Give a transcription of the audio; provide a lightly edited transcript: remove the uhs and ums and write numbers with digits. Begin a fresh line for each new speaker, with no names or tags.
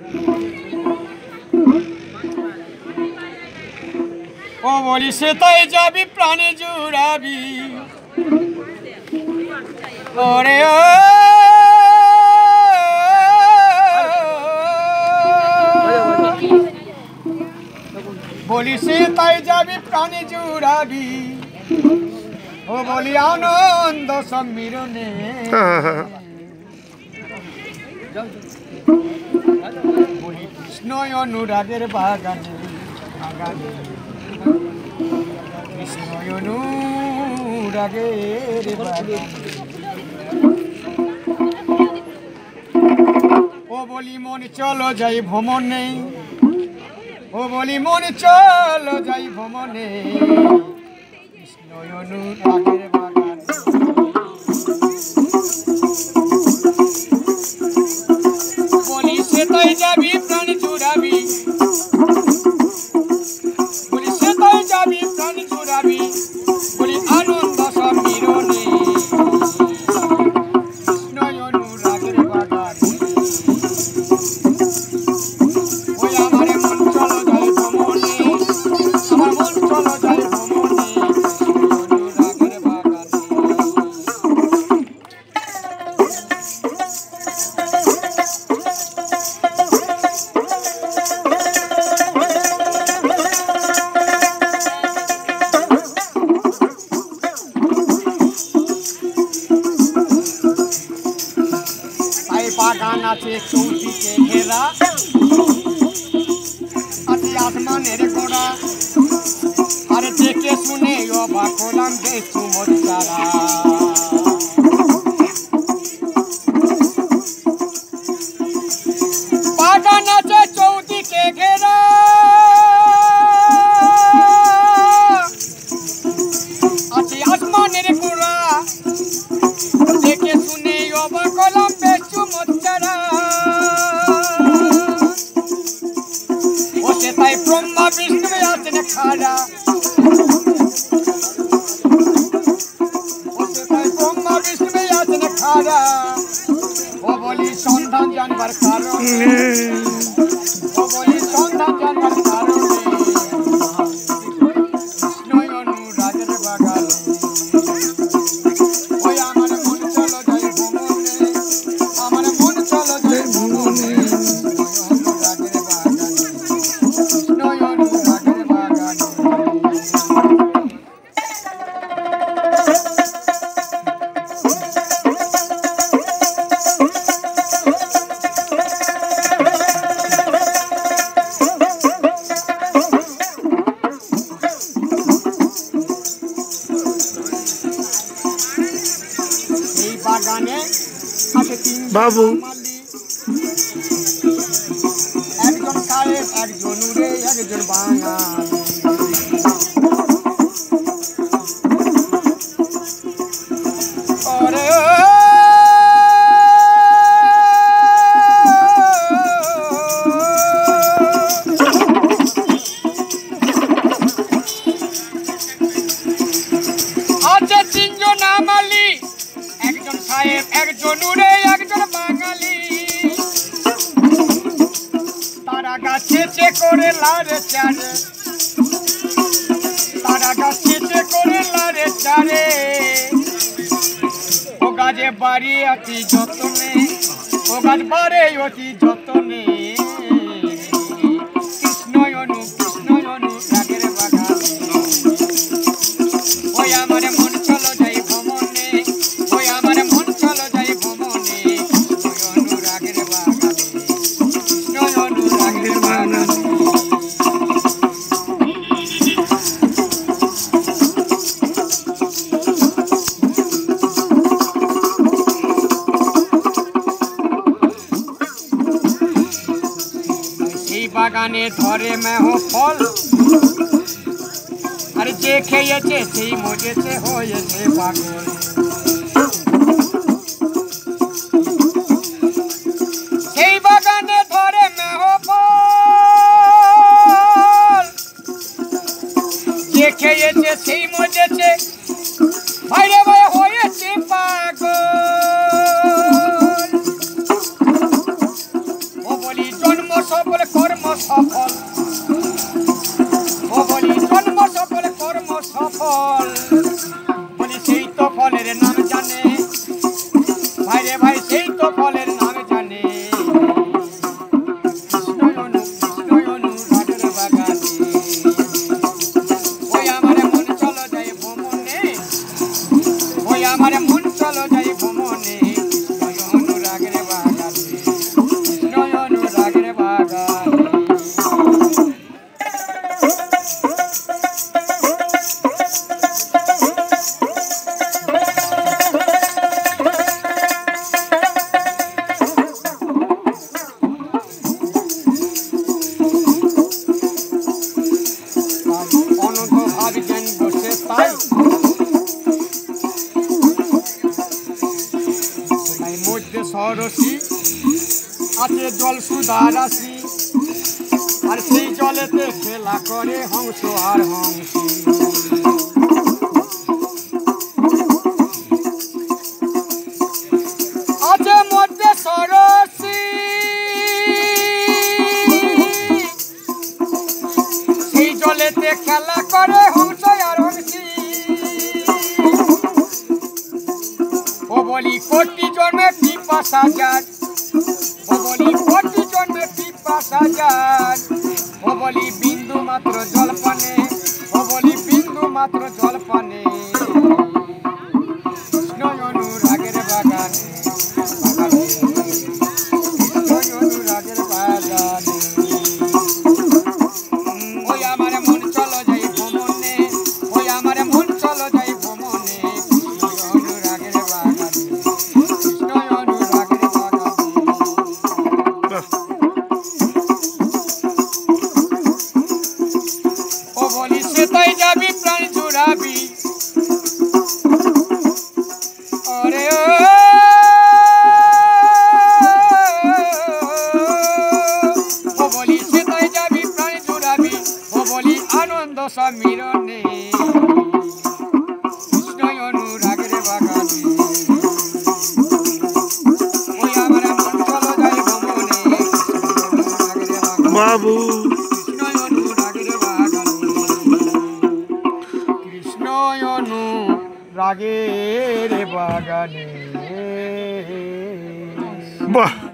ও বলি সেটাই যাবি প্রাণে জুড়াবি ওরে বলি সেটাই যাবি প্রাণে জুড়াবি ও বলি আনন্দ সম্মিলনে বলি কৃষ্ণ অনুরাগের বাগানে বাগানে কৃষ্ণ অনুরাগের বাগানে ও বলি মন চলো যাই ভ্রমণে ও বলি মন চলো যাই ভ্রমণে কৃষ্ণ অনুরাগের বাগানে বলি সেটাই যাবি প্রাণ চুরাবি বলি সেটাই যাবি প্রাণ চুরাবি বলি আনন্দ সম্মিলনে কৃষ্ণ অনুরাগের বাগানে ওই আমার মন চলো যাই ভ্রমণে আমার মন চলো যাই ভ্রমণে অনুরাগের বাগানে বাগান আছে চৌদিকে ঘেরা আছে আসমানের গোড়া আর দেখে শুনে অবাক হলাম যে চুমৎকারা বাগান আছে চৌদিকে ঘেরা আছে আসমানের গোড়া দেখে শুনে অবাক হলাম বেশ চমৎকারা ও সেটাই ব্রহ্মা বিষ্ণু আছেন খাড়া ও সেটাই ব্রহ্মা বিষ্ণু আছেন খাড়া ও বলি সন্ধান জানবার কারণে ও বলি সন্ধান জানবার কারণে কৃষ্ণ অনুরাগের বাগানে ওই আমার মন চলো যাই ভ্রমণে আমার মন চলো যাই ভ্রমণে অনুরাগের বাগানে কৃষ্ণ অনুরাগের বাগানে এই বাগানে আছে তিন
বাবু
একজন সাহেব একজন উড়ে একজন বাঙালি ওরে আছে তিনজন আমালি একজন সাহেব একজন উড়ে একজন বাঙালি তারা গাছে করে লারে চারে তারা গাছে করে লারে চারে ও গাছে বাড়ি অতি যতনে ও গাছ বাড়ে অতি যতনে কৃষ্ণ অনুরাগের বাগানে ওই আমার মন চলো যাই ভ্রমণে ওই আমার মন চলো যাই ভ্রমণে অনুরাগের বাগানে কৃষ্ণ অনুরাগের বাগানে এই বাগানে ধরে মেহ ফল আর যে খেয়েছে সেই মজেছে হয়েছে পাগল সেই বাগানে ধরে মেহ ফল যে খেয়েছে সেই মজেছে ভাইরে ভাই হয়েছে পাগল ও বলি জন্ম সফল কর্ম সফল ও বলি জন্ম সফল কর্ম সফল বলি সেই তো ফলের নাম জানে ভাই রে ভাই সেই তো ফলের নাম জানে আমার মন চলো যাই ভ্রমণে অনুরাগের বাগানে কৃষ্ণ অনুরাগের বাগানে অনন্ত ভাবিছেন বসে তাই মধ্যে সরসী আছে জল সুধা রাশি আর সেই জলেতে খেলা করে হংস আর হংসী আছে মধ্যে সরসী সেই জলেতে খেলা করে হংস আর হংসী ও বলি কোটি জন্মে পিপাসা যার ও বলি কোটি জন্মে পিপাসা যার ও বলি বিন্দু মাত্র জল পানে ও বলি বিন্দু মাত্র জল পানে কৃষ্ণ অনুরাগের বাগানে কৃষ্ণ অনুরাগের বাগানে ওই আমার মন চলো যাই ভ্রমণে ওই আমার মন চলো যাই ভ্রমণে ও বলি সেটাই যাবি প্রাণ জুড়াবি ওরে ও বলি সেটাই যাবি প্রাণ জুড়াবি ও বলি আনন্দ সম্মিলনে কৃষ্ণ অনুরাগের বাগানে ওই আমার মন চলো যাই ভ্রমণে
বাবু
রাগের বাগানে
বাহ।